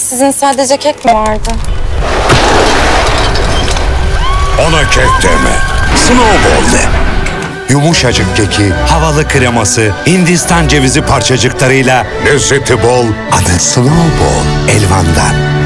Sizin sadece kek mi vardı? Ona kek deme. Snowball de. Yumuşacık keki, havalı kreması, Hindistan cevizi parçacıklarıyla lezzeti bol. Adı Snowball. Elvan'dan.